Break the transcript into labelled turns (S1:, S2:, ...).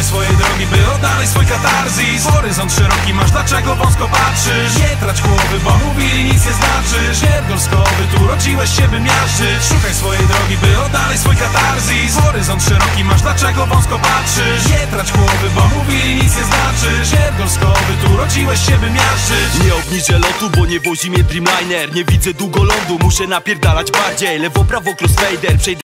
S1: swoje drogi, by oddalej swój katarzis. Horyzont szeroki masz, dlaczego wąsko patrzysz? Nie trać głowy, bo mówili nic nie znaczysz. Pierdolskowy, tu rodziłeś się by miażdżyć. Szukaj swojej drogi, by oddalej swój katarzis. Horyzont szeroki masz, dlaczego wąsko patrzysz? Nie trać głowy, bo mówili nic nie znaczysz. Pierdolskowy, tu rodziłeś się by miażdżyć.
S2: Nie obniżę lotu, bo nie wozi mnie Dreamliner. Nie widzę długo lądu, muszę napierdalać bardziej. Lewo, prawo, crossfader, przejdę